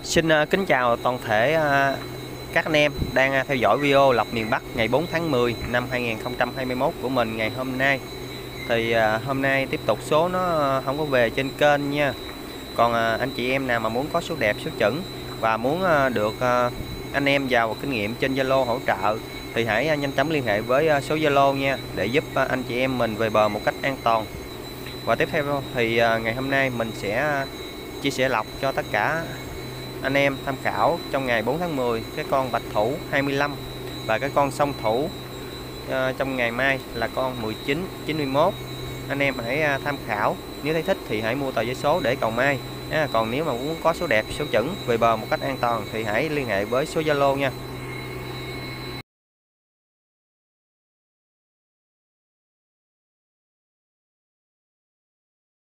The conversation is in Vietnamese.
Xin kính chào toàn thể các anh em đang theo dõi video lọc miền Bắc ngày 4 tháng 10 năm 2021 của mình ngày hôm nay. Thì hôm nay tiếp tục số nó không có về trên kênh nha. Còn anh chị em nào mà muốn có số đẹp, số chuẩn và muốn được anh em giàu kinh nghiệm trên Zalo hỗ trợ thì hãy nhanh chóng liên hệ với số Zalo nha, để giúp anh chị em mình về bờ một cách an toàn. Và tiếp theo thì ngày hôm nay mình sẽ chia sẻ lọc cho tất cả anh em tham khảo trong ngày 4 tháng 10 cái con bạch thủ 25 và cái con song thủ trong ngày mai là con 1991. Anh em hãy tham khảo, nếu thấy thích thì hãy mua tờ giấy số để cầu may. Còn nếu mà muốn có số đẹp, số chuẩn về bờ một cách an toàn thì hãy liên hệ với số Zalo nha.